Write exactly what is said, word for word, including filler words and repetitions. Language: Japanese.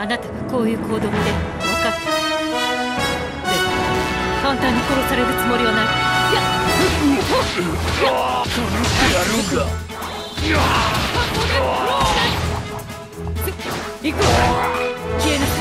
あなたがこういう行動で分かってる。でも簡単に殺されるつもりはない。いや殺してやるんだ。 行くわ。消えなさい。